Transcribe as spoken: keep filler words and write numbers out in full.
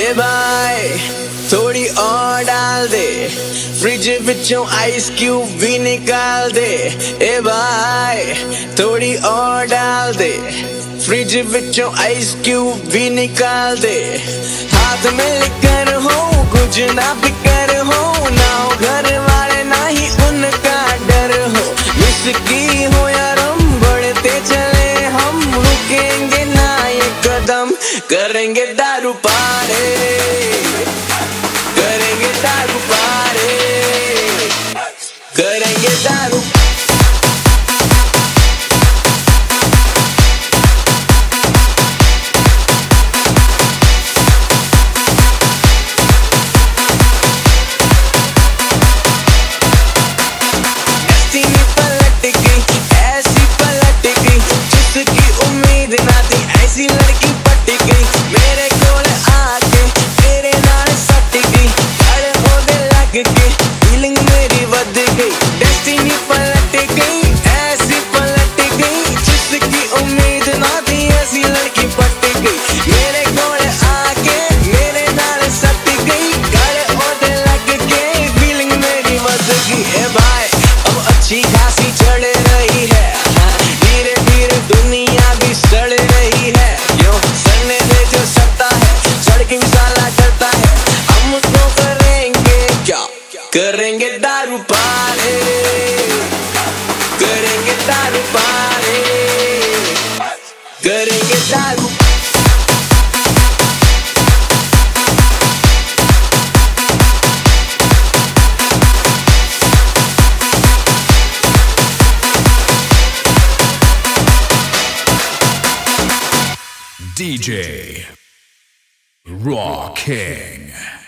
ए भाई थोड़ी और डाल दे, फ्रिज विचों आइस क्यूब भी निकाल दे। ए भाई थोड़ी और डाल दे, फ्रिज विचों आइस क्यूब भी निकाल दे। हाथ में लेकर हो कुछ ना फिकर हो, ना हो घर वाले ना ही उनका डर हो। विस्की हो या रम बढ़ते चले हम, रुकेंगे ना ये कदम, करेंगे दारू पारे, करेंगे दारू पारे, करेंगे दारू। डेस्टिनी पलट गई, ऐसी पलट गई, जिसकी उम्मीद ना थी ऐसी लड़की पट गई। मेरे कोल आके तेरे नाल सट गई, खड़े होने लग के फीलिंग मेरी बद गई। डेस्टिनी पलट गई, ऐसी पलट गई, जिसकी उम्मीद ना थी ऐसी लड़की पट गई। मेरे कोल आके मेरे नाल सट गई, खड़े होने लग के फीलिंग मेरी बद गई। ए भाई अब अच्छी खासी चढ़ रही है, धीरे धीरे दुनिया भी सड़ रही है। क्यों सड़ने दे जो सत्ता है, सड़ के साला करता है। हम तो करेंगे क्या, करेंगे दारू पारे, करेंगे दारू पारे, करेंगे दारू। D J RawKing.